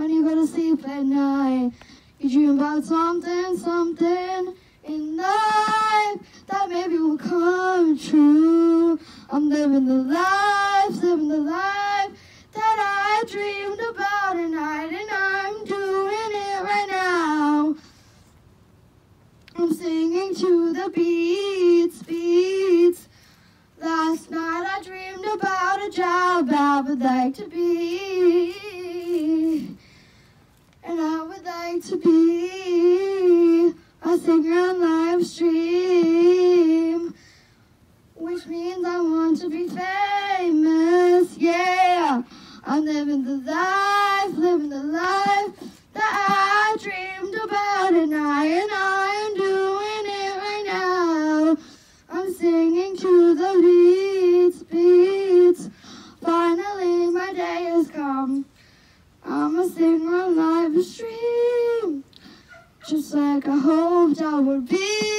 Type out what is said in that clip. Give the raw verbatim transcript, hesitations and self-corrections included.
when you go to sleep at night. You dream about something, something in life that maybe will come true. I'm living the life, living the life that I dreamed about at night, and I'm doing it right now. I'm singing to the beats, beats. Last night I dreamed about a job I would like to be, and I would like to be a singer on live stream, which means I want to be famous, yeah. I'm living the life, living the life that I dreamed about at night, and I'm doing it right now. I'm singing to the beats, beats. Finally my day has come. I'm a singer on live stream, just like I hoped I would be.